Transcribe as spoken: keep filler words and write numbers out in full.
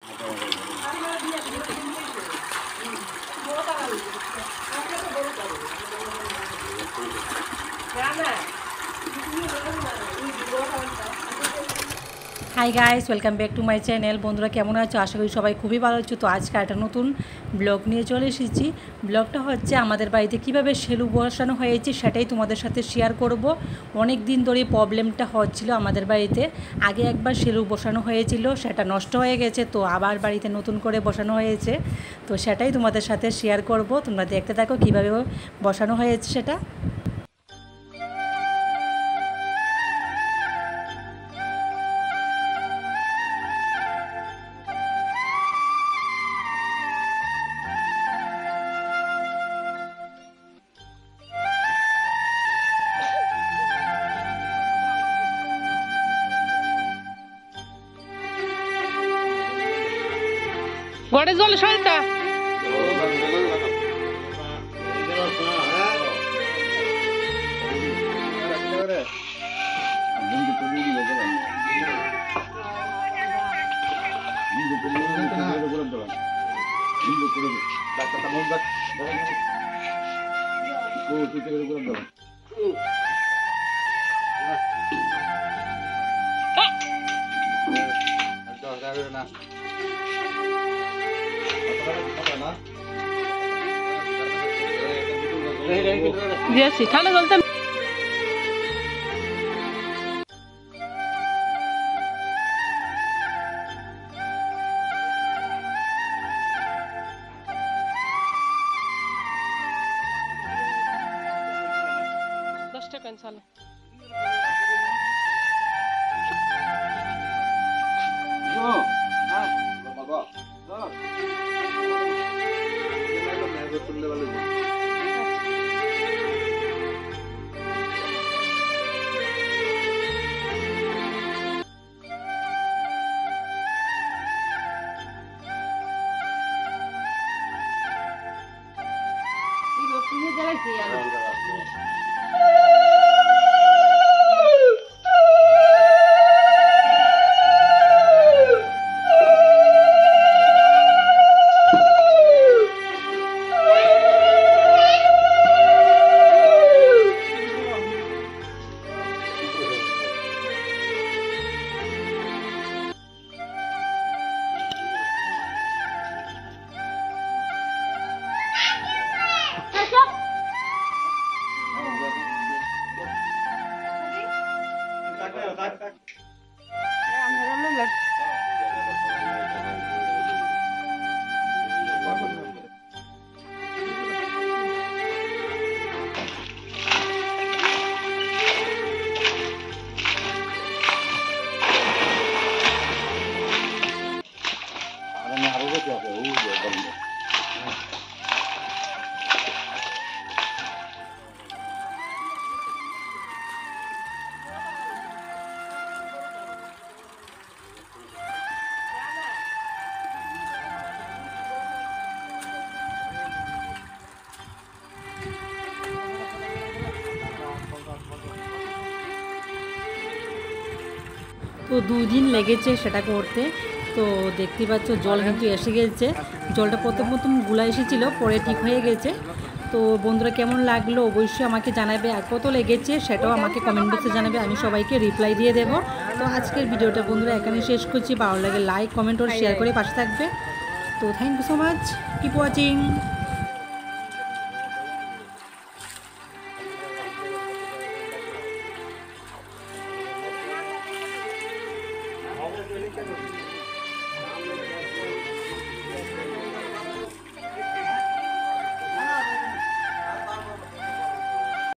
High guys, welcome back to my channel. বন্ধুরা কেমন আছো? আশা করি সবাই খুবই ভালো আছো। তো আজকে একটা নতুন ব্লগ নিয়ে চলে এসেছি। ব্লগটা হচ্ছে আমাদের বাড়িতে কিভাবে সেলু বসানো হয়েছে সেটাই তোমাদের সাথে শেয়ার করব। অনেক দিন ধরে প্রবলেমটা হচ্ছিল আমাদের বাড়িতে। আগে একবার সেলু বসানো হয়েছিল, সেটা নষ্ট হয়ে গেছে, তো আবার বাড়িতে নতুন করে বসানো হয়েছে। তো সেটাই তোমাদের সাথে শেয়ার করব। তোমরা দেখতে থাকো কীভাবে বসানো হয়েছে সেটা। গড়ে জল সলটা দিয়েছি ঠান্ডা জলটা দশ টাকা চালে তো দুই দিন লেগেছে সেটা করতে। তো দেখতে পাচ্ছ জল কিন্তু এসে গেছে। জলটা প্রথম প্রথম গুলা এসেছিল, পরে ঠিক হয়ে গেছে। তো বন্ধুরা কেমন লাগলো অবশ্যই আমাকে জানাবে, আর কত লেগেছে সেটাও আমাকে কমেন্ট বক্সে জানাবে, আমি সবাইকে রিপ্লাই দিয়ে দেবো। তো আজকের ভিডিওটা বন্ধুরা এখানে শেষ করছি। ভালো লাগে লাইক কমেন্ট আর শেয়ার করে পাশে থাকবে। তো thank you so much, keep watching.